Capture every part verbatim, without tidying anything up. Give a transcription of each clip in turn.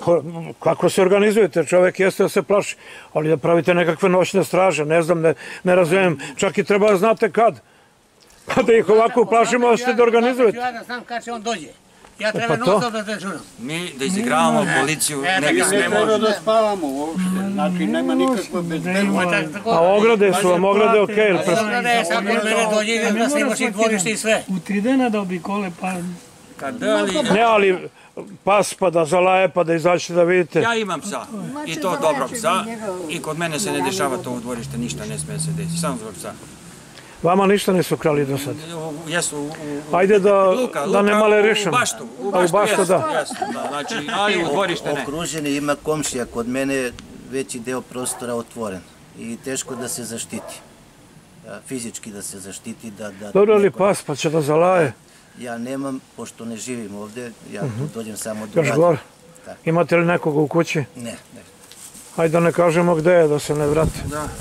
Kako se organizujete? Čovek jeste da se plaši, ali da pravite nekakve noćne straže, ne znam, ne razumijem. Čak i treba da znate kad. Pa da ih ovako plašimo, da ste da organizujete. Ja da znam kad će on dođe. Ja treba noć da dežuram. Mi da izigravamo policiju, ne bi Ne treba da spavamo uopšte, znači nema nikakva bezbednost. A ograde su vam, ograde okej. Ograde je sad kod mene dođe da snimaš i dvorište i sve. U tri dana da obikole, pa... Ne, ali pas pa da zalaje, pa da izađete da vidite. Ja imam psa, i to dobrog psa, i kod mene se ne dešava to u dvorište, ništa ne sme se desiti, samo zbog psa. Vama ništa nisu krali do sad? Jesu, ajde da ne male rešamo. U baštu, u baštu, jesu, znači, ali u dvorište ne. Okruženi ima komšija, kod mene veći deo prostora otvoren i teško da se zaštiti, fizički da se zaštiti. Dobro li pas, pa će da zalaje? Ja nemam, pošto ne živim ovde, ja tu dođem samo do rada. Još gore? Imate li nekoga u kući? Ne, ne. Hajde da ne kažemo gde je, da se ne vrati.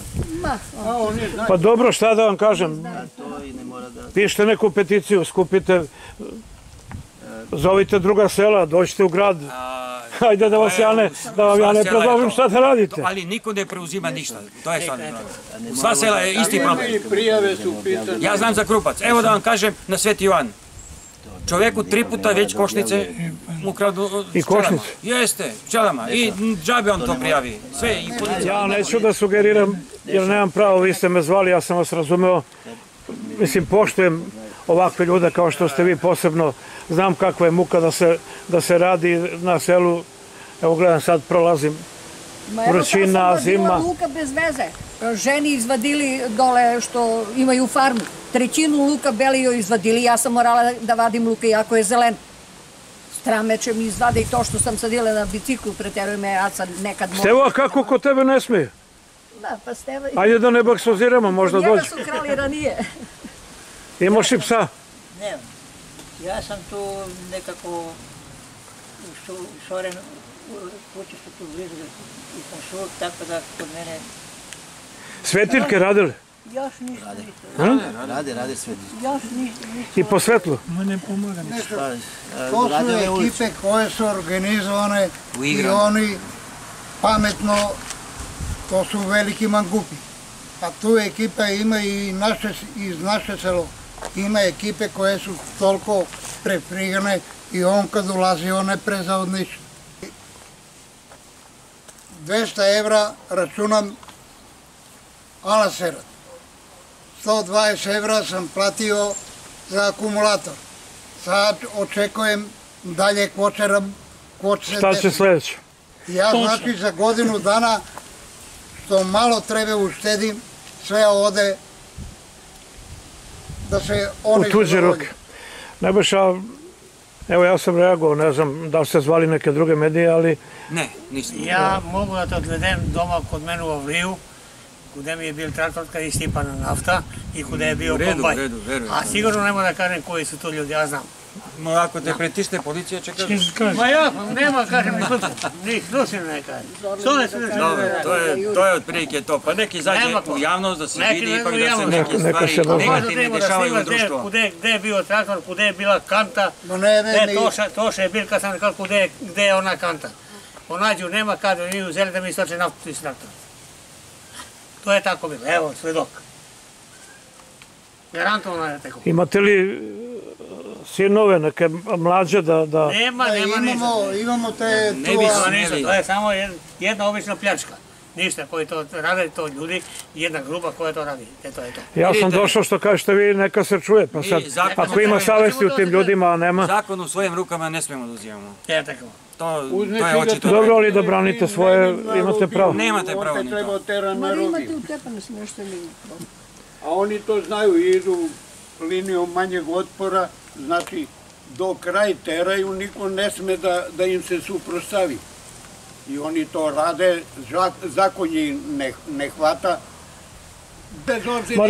Pa dobro, šta da vam kažem? Pišite neku peticiju, skupite, zovite druga sela, dođite u grad. Hajde da vam ja ne predložim šta da radite. Ali niko ne preuzima ništa, to je stvarno problem. Sva sela je isti problem. Ja znam za Krupac, evo da vam kažem na Sveti Ivan. Čoveku tri puta već košnice mu kradu i košnice? Jeste, pčelama. I džabe on to prijavi. Sve i policija. Ja neću da sugeriram, jer nemam pravo, vi ste me zvali, ja sam vas razumeo. Mislim, poštujem ovakve ljude kao što ste vi posebno. Znam kakva je muka da se radi na selu. Evo gledam, sad prolazim. Vrućina, zima. Bila luka bez veze. Ženi izvadili dole što imaju farmu. Trećinu luka Belio izvadili, ja sam morala da vadim luka iako je zelen. Strameće mi izvade i to što sam sadila na biciklu, preteruju me, ja sad nekad mogu. Stevo, a kako kod tebe ne smije? Da, pa Stevo... Ajde da ne baksoziramo, možda dođe. Njega su krali ranije. Imaš i psa? Ne, ja sam tu nekako u Šorenu, kući što tu blizu i Konšur, tako da kod mene... Svetiljke radili? Još ništa. Rade, rade svetiljke. Još ništa. I po svetlu? Ma ne pomaga ništa. To su ekipe koje su organizovane i oni pametno, to su veliki mangupi. A tu ekipa ima i iz naše selo. Ima ekipe koje su toliko prefrigane i on kad ulazi, on ne preza od ništa. dvesta evra računam alaserat. sto dvadeset evra sam platio za akumulator. Sad očekujem dalje kvočera. Šta će sledeće? Ja znači za godinu dana što malo treba uštedim, sve ode da se oni... U tuđe ruke. Nebojša, evo ja sam reagovao, ne znam da li ste zvali neke druge medije, ali... Ne, nisam. Ja mogu da te odvedem doma kod mene u Avliju, kude mi je bil traktor kad je istipana nafta i kude je bio kombaj. A sigurno nema da kažem koji su to ljudi, ja znam. Ma ako te pretišne policija će kažem. Ma ja, nema kažem ni slučajno, ni slučajno ne kažem. Dobro, to je otprilike to, pa neki izađe u javnost da se vidi ipak da se neke stvari negativne dešavaju u društvu. Gde je bio traktor, kude je bila kanta, Toša je bil kad sam rekao gde je ona kanta. Ponađu, nema kada mi uzeli da mi istoče naftu iz traktora. To je tako bilo, evo, svedok. Garantovano je tako. Imate li sinove, neke mlađe da... Nema, nema ništa. Imamo te... To je samo jedna obična pljačka. Ništa, koji to rade, to ljudi, jedna grupa koja to radi. To je to. Ja sam došao što kažete vi, neka se čuje, pa sad, ako ima savesti u tim ljudima, a nema... Zakon u svojim rukama ne smemo da uzimamo. Je tako. To je očito. Dobro, ali da branite svoje, imate pravo. Nemate pravo ni to. Ma imate u tepanu se nešto ili... A oni to znaju i idu linijom manjeg otpora, znači do kraj teraju, niko ne sme da im se suprostavi. I oni to rade, zakon je ne hvata. Bez obzira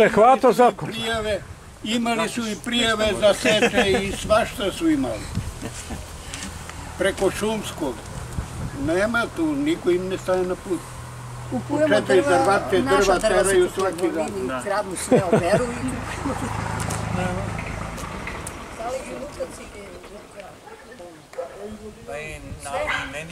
imali su i prijave za seče i svašta su imali. Preko Šumskog. Nema tu, niko im ne staje na put. Kupujemo drva, naša drva se kupujemo, vini, kradnu sve, oberu i... Da li i lukaci... Pa i meni